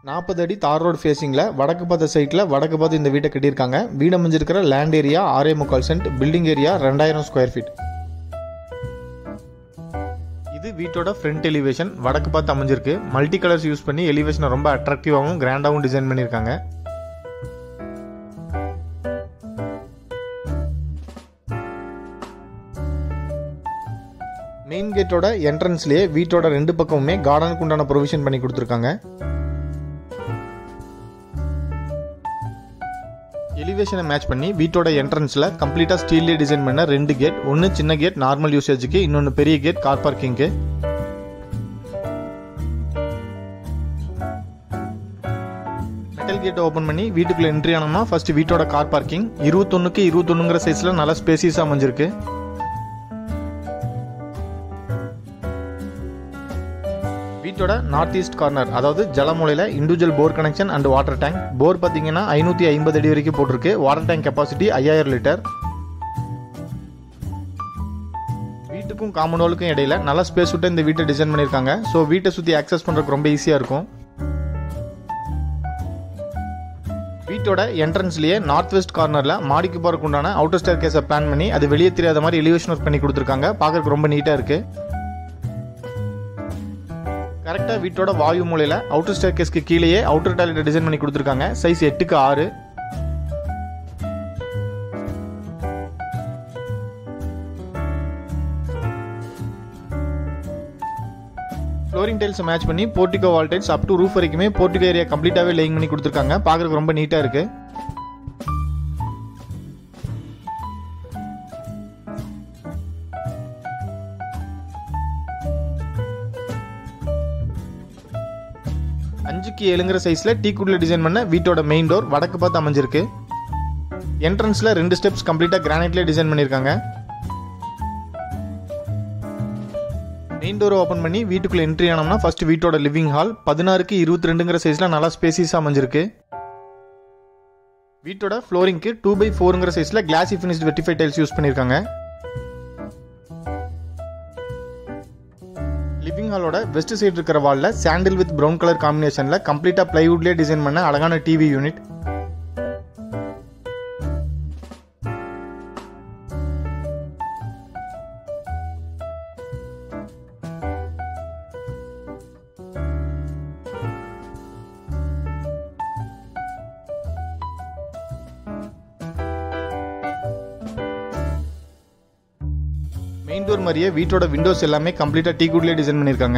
40 அடி தார் ரோடு ஃபேசிங்கில் வடக்கு பார்த்த சைட்டில் வடக்கு பார்த்து இந்த வீட்டை கட்டியிருக்காங்க. வீடு அமைஞ்சிருக்கிற land area 6.25 cent, building area 2000 square feet. இது வீட்டோட ஃப்ரண்ட் எலிவேஷன் வடக்கு பார்த்து அமைஞ்சிருக்கு. மல்டி கலர்ஸ் யூஸ் பண்ணி எலிவேஷனை ரொம்ப அட்ராக்டிவாகவும் கிராண்டாகவும் டிசைன் பண்ணியிருக்காங்க. மெயின் கேட்டோட என்ட்ரன்ஸ்லேயே வீட்டோட 2 பக்கமுமே கார்டனுக்கு உண்டான ப்ரொவிஷன் பண்ணி கொடுத்துருக்காங்க. எலிவேஷனை மேட்ச் பண்ணி வீட்டோட என்ட்ரன்ஸில் கம்ப்ளீட்டாக ஸ்டீல்லே டிசைன் பண்ண 2 கேட், ஒன்று சின்ன கேட் நார்மல் யூசேஜுக்கு, இன்னொன்று பெரிய கேட் கார் பார்க்கிங்க்கு. மெட்டல் கேட்டை ஓப்பன் பண்ணி வீட்டுக்குள்ளே என்ட்ரி ஆனோம்னா ஃபர்ஸ்ட் வீட்டோட கார் பார்க்கிங் 21க்கு 21ங்கிற சைஸில் நல்லா ஸ்பேசியஸாக அமைஞ்சிருக்கு. வீட்டோட நார்த் ஈஸ்ட் கார்னர் அதாவது ஜலமூலையில் individual bore connection and water tank. Bore பார்த்தீங்கன்னா 550 அடி வரைக்கும் போட்டிருக்கு. Water tank capacity 5000 litre. வீட்டுக்கும் காமன் ஹாலுக்கும் இடையில நல்ல ஸ்பேஸ் விட்டு இந்த வீட்டை டிசைன் பண்ணியிருக்காங்க. ஸோ வீட்டை சுற்றி ஆக்சஸ் பண்ணுறதுக்கு ரொம்ப ஈஸியாக இருக்கும். வீட்டோட என்ட்ரன்ஸ்லேயே நார்த் வெஸ்ட் கார்னரில் மாடிக்கு போகிறதுக்கு உண்டான அவுட்டர் ஸ்டேர் கேஸை பிளான் பண்ணி அது வெளியே தெரியாத மாதிரி எலிவேஷன் ஒர்க் பண்ணி கொடுத்துருக்காங்க. பார்க்கறதுக்கு ரொம்ப நீட்டாக இருக்குது. கரெக்டாக வீட்டோட வாயு மூலையில் அவுட்டர் ஸ்டேர் கேஸ்க்கு கீழேயே அவுட்டர் டாய்லெட் டிசைன் பண்ணி கொடுத்துருக்காங்க. சைஸ் 8க்கு 6. ஃப்ளோரிங் டைல்ஸ் மேட்ச் பண்ணி portico wall tiles up to roof வரைக்குமே போர்டிகோ ஏரியா கம்ப்ளீட்டாகவே லேயிங் பண்ணி கொடுத்துருக்காங்க. பார்க்கறதுக்கு ரொம்ப நீட்டாக இருக்குது. அஞ்சுக்கு 7ங்கிற சைஸில் டீக்குட்ல டிசைன் பண்ண வீட்டோட மெயின் டோர் வடக்கு பார்த்து அமைஞ்சிருக்கு. என்ட்ரன்ஸில் 2 ஸ்டெப்ஸ் கம்ப்ளீட்டாக கிரானைட்லேயே டிசைன் பண்ணியிருக்காங்க. மெயின் டோரை ஓப்பன் பண்ணி வீட்டுக்குள்ளே என்ட்ரி ஆனோம்னா ஃபர்ஸ்ட் வீட்டோட லிவிங் ஹால் 16க்கு 22ங்கிற சைஸில் நல்லா ஸ்பேசியஸாக அமைஞ்சிருக்கு. வீட்டோட ஃப்ளோரிங்க்கு 2x4ங்கிற சைஸில் glassy finished vitrified tiles use பண்ணியிருக்காங்க. லிவிங் ஹாலோட வெஸ்ட் சைடு இருக்கிற வாலில் சாண்டில் வித் ப்ரௌன் கலர் காம்பினேஷனில் கம்ப்ளீட்டாக பிளைவுட்லேயே டிசைன் பண்ண அழகான டிவி யூனிட். மெயின் டோர் மாதிரியே வீட்டோட விண்டோஸ் எல்லாமே கம்ப்ளீட்டா டீக்குட்லயே டிசைன் பண்ணிருக்காங்க.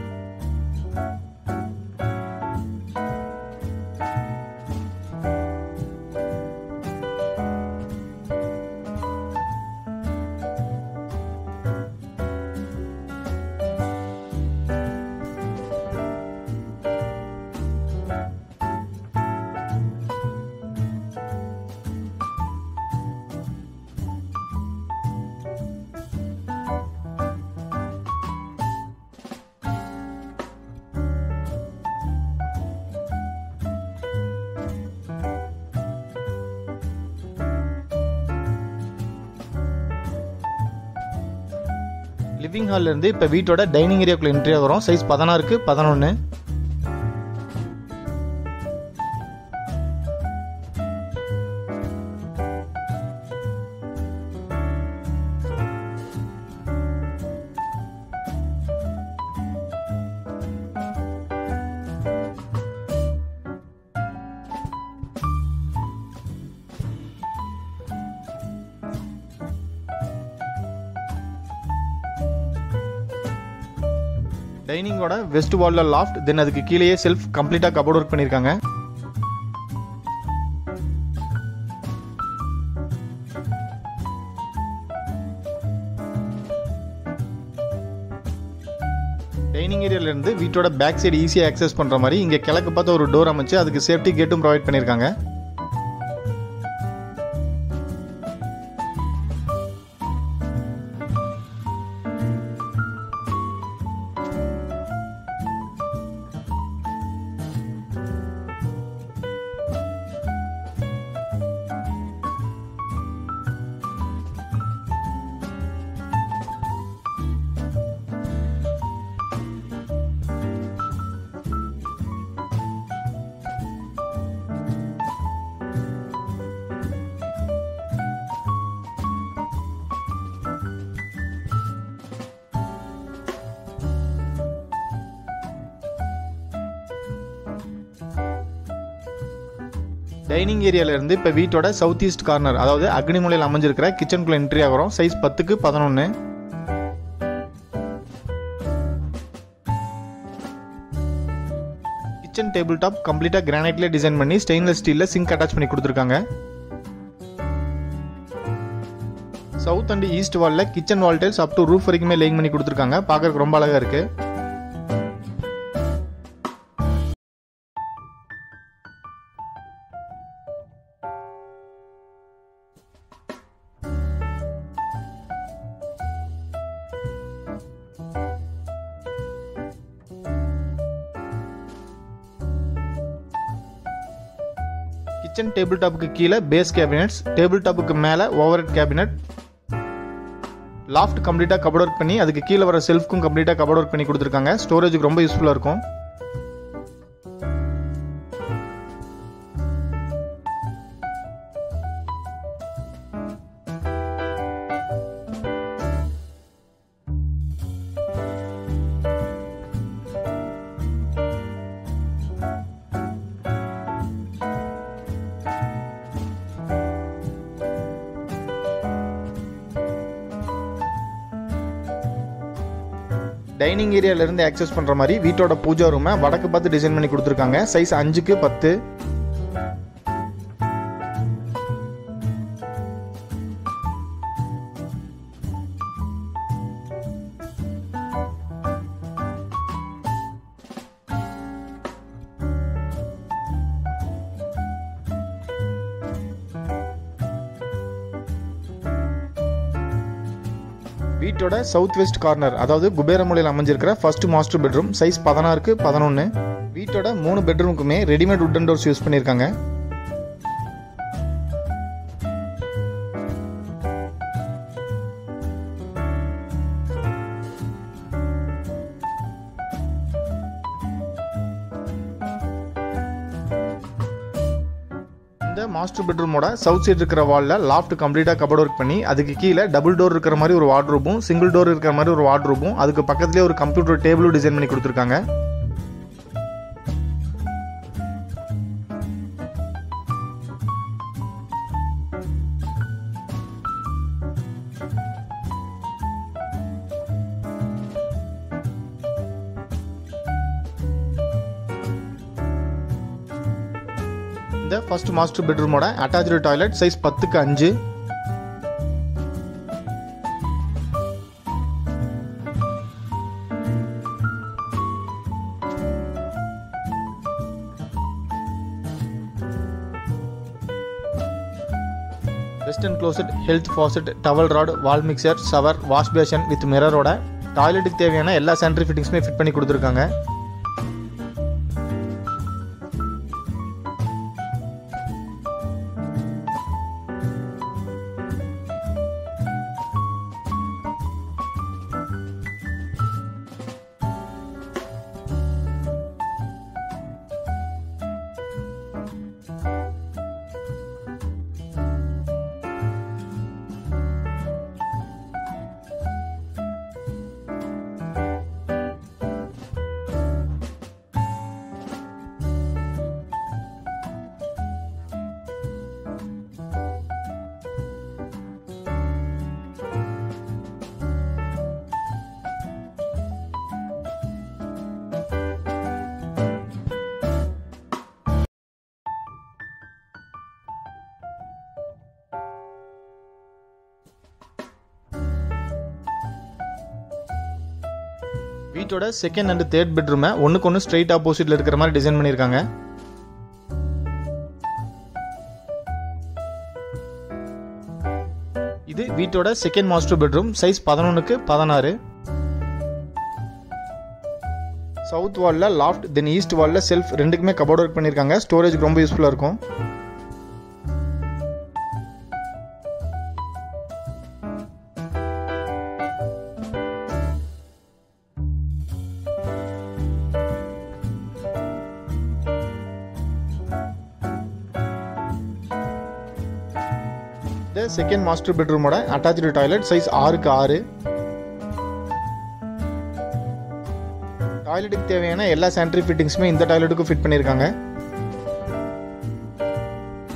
லிவிங் ஹால்ல இருந்து இப்போ வீட்டோட டைனிங் ஏரியாக்குள்ள என்ட்ரி ஆகிறோம். சைஸ் 16க்கு 11. டைனிங்கோட வெஸ்ட் வால்ல லாஃப்ட், தென் அதுக்கு கீழேயே செல்ஃப் கம்ப்ளீட்டா கபோர்ட் ஒர்க் பண்ணிருக்காங்க. டைனிங் ஏரியால இருந்து வீட்டோட பேக் சைடு ஈஸியா ஆக்சஸ் பண்ற மாதிரி இங்க கிழக்கு பார்த்து ஒரு டோர் அமைச்சு அதுக்கு சேஃப்டி கேட்டும் ப்ரொவைட் பண்ணிருக்காங்க. டைனிங் ஏரியால இருந்து இப்போ வீட்டோட சவுத் ஈஸ்ட் கார்னர் அதாவது அக்னி மூலையில் அமைஞ்சிருக்கிற கிச்சனுக்குள்ள என்ட்ரி ஆகிறோம். சைஸ் 10க்கு 11. கிச்சன் டேபிள் டாப் கம்ப்ளீட்டா கிரானைட்ல டிசைன் பண்ணி ஸ்டெயின்லெஸ் ஸ்டீல்ல சிங்க் அட்டாச் பண்ணி கொடுத்துருக்காங்க. சவுத் அண்ட் ஈஸ்ட் வால்ல kitchen wall tiles up to roof வரைக்குமே லேயிங் பண்ணி கொடுத்துருக்காங்க. பார்க்கறதுக்கு ரொம்ப அழகா இருக்கு. கிச்சன் டேபிள் டாப்புக்கு கீழே பேஸ் கேபினெட்ஸ், டேபிள் டாப்புக்கு மேலே ஓவர்ஹெட் கேபினெட், லாஃப்ட் கம்ப்ளீட்டாக கபோர்ட் ஒர்க் பண்ணி அதுக்கு கீழே வர செல்ஃப்க்கும் கம்ப்ளீட்டாக கபோர்ட் ஒர்க் பண்ணி கொடுத்துருக்காங்க. ஸ்டோரேஜுக்கு ரொம்ப யூஸ்ஃபுல்லாக இருக்கும். டைனிங் ஏரியால இருந்து ஆக்சஸ் பண்ற மாதிரி வீட்டோட பூஜா ரூமை வடக்கு பார்த்து டிசைன் பண்ணி கொடுத்துருக்காங்க. சைஸ் 5க்கு 10. வீட்டோட சவுத் வெஸ்ட் கார்னர் அதாவது குபேர மூலையில் அமைஞ்சிருக்கிற ஃபர்ஸ்ட் மாஸ்டர் பெட்ரூம். சைஸ் 16க்கு 11. வீட்டோட 3 பெட்ரூமுக்குமே ரெடிமேட் வுட்டன் டோர்ஸ் யூஸ் பண்ணியிருக்காங்க. இந்த மாஸ்டர் பெட்ரூமோட சவுத் சைடு இருக்கிற வால்ல லாஃப்ட் கம்ப்ளீட்டா கபோர்ட் ஒர்க் பண்ணி அதுக்கு கீழே டபுள் டோர் இருக்கிற மாதிரி ஒரு வார்ட்ரோபும் சிங்கிள் டோர் இருக்கிற மாதிரி ஒரு வார்ட்ரோபும் அதுக்கு பக்கத்துலேயே ஒரு கம்ப்யூட்டர் டேபிளும் டிசைன் பண்ணி கொடுத்துருக்காங்க. இந்த ஃபர்ஸ்ட் மாஸ்டர் பெட்ரூமோட அட்டாச்டு டாய்லெட் சைஸ் 10க்கு 5. Western closet, health faucet, towel rod, wall mixer, shower, wash basin with மிரரோட டாய்லெட்டுக்கு தேவையான எல்லா சானிட்டரி ஃபிட்டிங்ஸுமே ஃபிட் பண்ணி கொடுத்துருக்காங்க. வீட்டோட செகண்ட் அண்ட் தேர்ட் பெட்ரூமை ஒன்றுக்கு ஒன்று ஸ்ட்ரைட் ஆப்போசிட்ல இருக்கிற மாதிரி டிசைன் பண்ணியிருக்காங்க. இது வீட்டோட செகண்ட் மாஸ்டர் பெட்ரூம். சைஸ் 11க்கு 16. சவுத் வால்ல லாஃப்ட் தென் ஈஸ்ட் வால்ல செல்ஃப் ரெண்டுக்குமே கபோர்ட் ஒர்க் பண்ணியிருக்காங்க. ஸ்டோரேஜுக்கு ரொம்ப யூஸ்ஃபுல்லாக இருக்கும். செகண்ட் மாஸ்டர் பெட்ரூமோட அட்டாச்டு டாய்லெட் சைஸ் 6க்கு 6. டாய்லெட்டுக்கு தேவையான எல்லா சானிட்டரி ஃபிட்டிங்ஸுமே இந்த டாய்லெட்டுக்கு ஃபிட் பண்ணியிருக்காங்க.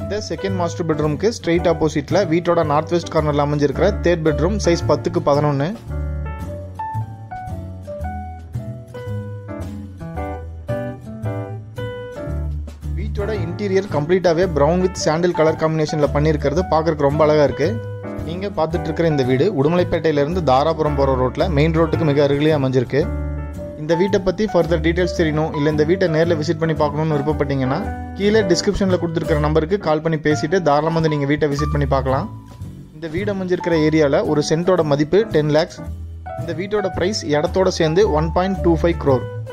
இந்த செகண்ட் மாஸ்டர் பெட்ரூமுக்கு ஸ்ட்ரெயிட் ஆப்போசிட்ல வீட்டோட நார்த் வெஸ்ட் கார்னர்ல அமைஞ்சிருக்கிற தேர்ட் பெட்ரூம் சைஸ் 10x11. வீட்டோட இன்டீரியர் கம்ப்ளீட்டாவே பிரவுன் வித் சாண்டில் கலர் காம்பினேஷன்ல பண்ணியிருக்கிறது பார்க்கறதுக்கு ரொம்ப அழகா இருக்கு. நீங்க பார்த்துட்டு இருக்கிற இந்த வீடு உடுமலைப்பேட்டையிலிருந்து தாராபுரம் போற ரோட்ல மெயின் ரோட்டுக்கு மிக அருகிலேயே அமைஞ்சிருக்கு. இந்த வீட்டை பற்றி ஃபர்தர் டீட்டெயில்ஸ் தெரியணும் இல்லை இந்த வீட்டை நேரில் விசிட் பண்ணி பார்க்கணும்னு விருப்பப்பட்டீங்கன்னா கீழே டிஸ்கிரிப்ஷனில் கொடுத்துருக்கிற நம்பருக்கு கால் பண்ணி பேசிட்டு தாராளமாக வந்து நீங்கள் வீட்டை விசிட் பண்ணி பார்க்கலாம். இந்த வீடு அமைஞ்சிருக்கிற ஏரியாவில் ஒரு சென்ட்டோட மதிப்பு 10 lakhs. இந்த வீட்டோட ப்ரைஸ் இடத்தோட சேர்ந்து 1.25 crore.